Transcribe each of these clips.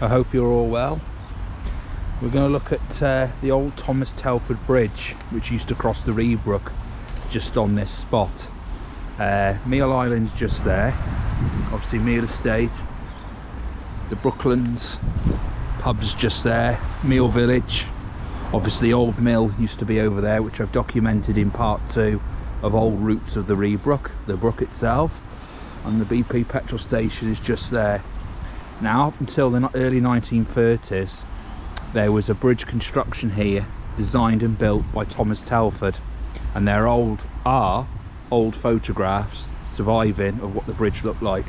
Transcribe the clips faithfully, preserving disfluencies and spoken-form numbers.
I hope you're all well. We're going to look at uh, the old Thomas Telford bridge, which used to cross the Rebrook just on this spot. Uh, Meole Island's just there, obviously Meole Estate, the Brooklands pub's just there, Meole Village, obviously the old mill used to be over there, which I've documented in part two of old routes of the Rebrook, the brook itself, and the B P petrol station is just there. Now, up until the early nineteen thirties, there was a bridge construction here designed and built by Thomas Telford, and there old are old photographs surviving of what the bridge looked like.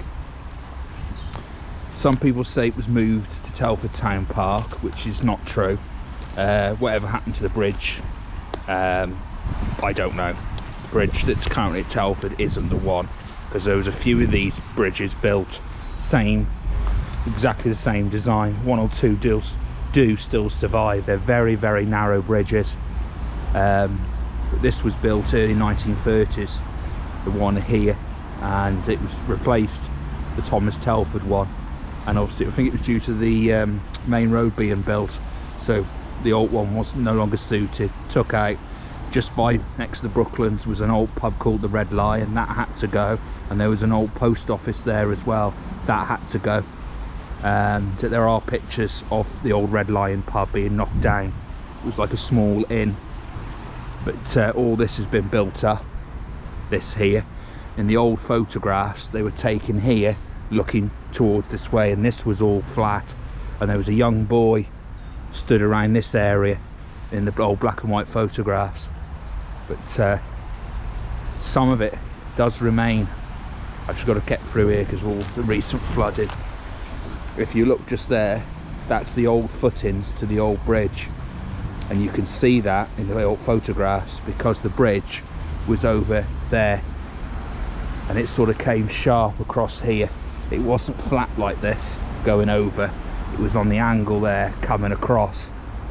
Some people say it was moved to Telford Town Park, which is not true. Uh, whatever happened to the bridge, um, I don't know. The bridge that's currently at Telford isn't the one, because there was a few of these bridges built same exactly the same design. One or two deals do still survive. They're very very narrow bridges. Um, but this was built early nineteen thirties, the one here, and it was replaced the Thomas Telford one, and obviously I think it was due to the um, main road being built, so the old one was no longer suited, took out. Just by next to the Brooklands was an old pub called the Red Lion, that had to go, and there was an old post office there as well, that had to go. And there are pictures of the old Red Lion pub being knocked down. It was like a small inn, but uh, all this has been built up, this here. In the old photographs they were taken here looking towards this way, and this was all flat, and there was a young boy stood around this area in the old black and white photographs, but uh, some of it does remain. I've just got to get through here because of all the recent flooding. If you look just there, that's the old footings to the old bridge, and you can see that in the old photographs because the bridge was over there and it sort of came sharp across here. It wasn't flat like this going over, it was on the angle there coming across,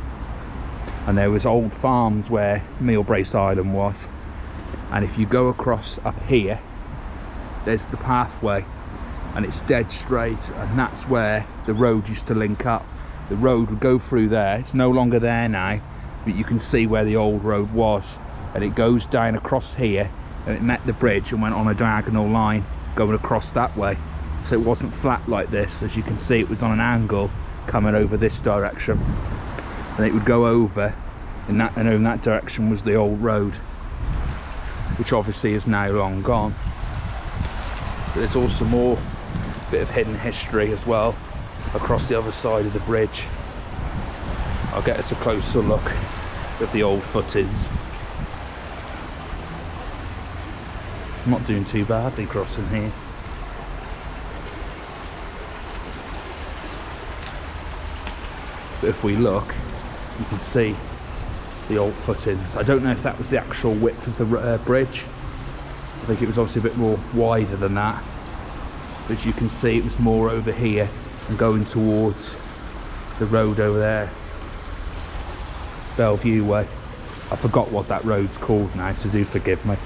and there was old farms where Meole Brace Island was. And if you go across up here, there's the pathway, and it's dead straight, and that's where the road used to link up. The road would go through there. It's no longer there now, but you can see where the old road was, and it goes down across here, and it met the bridge and went on a diagonal line going across that way. So it wasn't flat like this. As you can see, it was on an angle coming over this direction, and it would go over in that, and in that direction was the old road, which obviously is now long gone. But there's also more bit of hidden history as well across the other side of the bridge. I'll get us a closer look at the old footings. I'm not doing too badly crossing here. But if we look, you can see the old footings. I don't know if that was the actual width of the uh, bridge. I think it was obviously a bit more wider than that. But as you can see, it was more over here and going towards the road over there, Bellevue Way. I forgot what that road's called now, so do forgive me.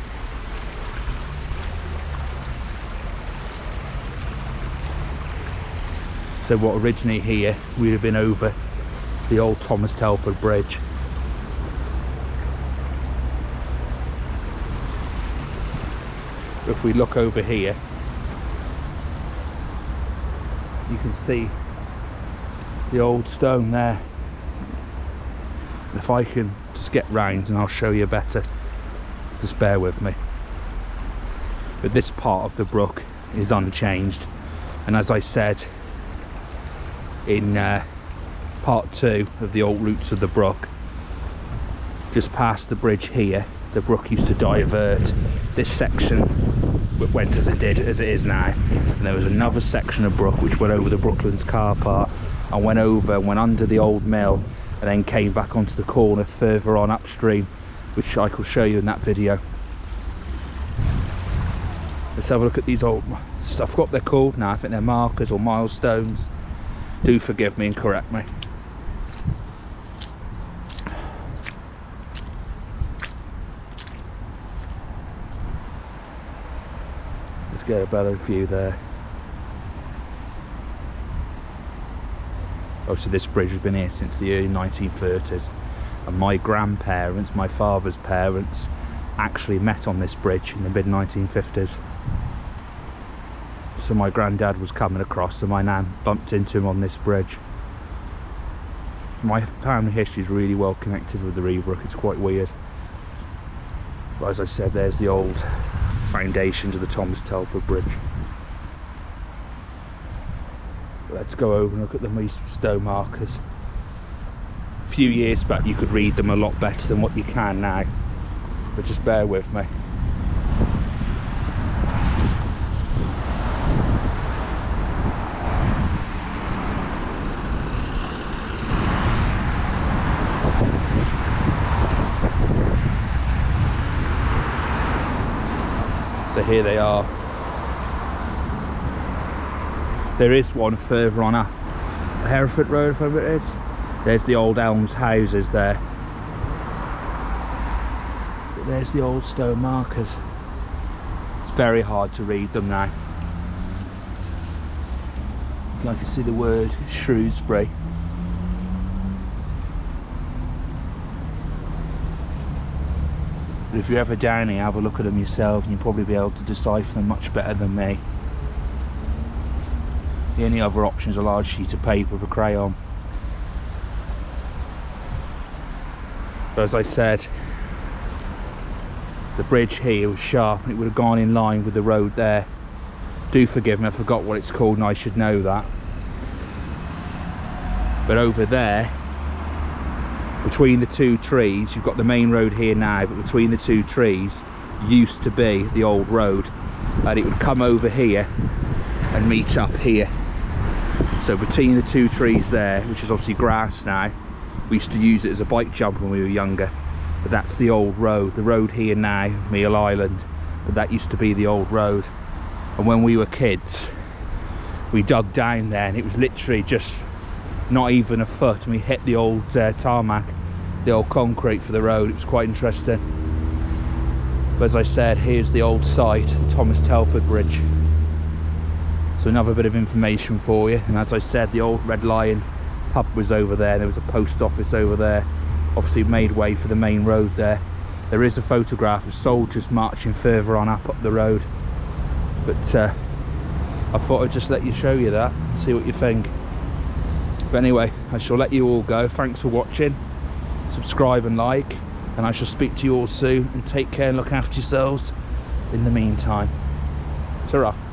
So what originally here would have been over the old Thomas Telford bridge. If we look over here, you can see the old stone there. And if I can just get round and I'll show you better, just bear with me. But this part of the brook is unchanged, and as I said in uh, part two of the old routes of the brook, just past the bridge here, the brook used to divert. This section went as it did, as it is now, and there was another section of brook which went over the Brooklands car park and went over, went under the old mill, and then came back onto the corner further on upstream, which I could show you in that video. Let's have a look at these old stuff. I forgot what they're called now. I think they're markers or milestones. Do forgive me and correct me. Let's get a better view there. Oh, so this bridge has been here since the early nineteen thirties, and my grandparents, my father's parents, actually met on this bridge in the mid nineteen fifties. So my granddad was coming across and my nan bumped into him on this bridge. My family history is really well connected with the Rebrook. It's quite weird. But as I said, there's the old foundations of the Thomas Telford Bridge. Let's go over and look at the stone markers. A few years back you could read them a lot better than what you can now, but just bear with me. So here they are. There is one further on up Hereford Road, whatever it is. There's the old Elms houses there. But there's the old stone markers. It's very hard to read them now. I can see the word Shrewsbury. But if you're ever down here, have a look at them yourself and you'll probably be able to decipher them much better than me. The only other option is a large sheet of paper with a crayon. But as I said, the bridge here was sharp and it would have gone in line with the road there. Do forgive me, I forgot what it's called and I should know that. But over there, between the two trees, you've got the main road here now, but between the two trees used to be the old road, and it would come over here and meet up here. So between the two trees there, which is obviously grass now, we used to use it as a bike jump when we were younger, but that's the old road. The road here now, Meole Island, but that used to be the old road. And when we were kids, we dug down there and it was literally just not even a foot, and we hit the old uh, tarmac, the old concrete for the road. It was quite interesting. But as I said, here's the old site, the Thomas Telford Bridge. So another bit of information for you. And as I said, the old Red Lion pub was over there. There was a post office over there. Obviously made way for the main road there. There is a photograph of soldiers marching further on up up the road. But uh, I thought I'd just let you show you that, see what you think. But anyway, I shall let you all go. Thanks for watching. Subscribe and like, and I shall speak to you all soon. And take care and look after yourselves in the meantime. Ta-ra.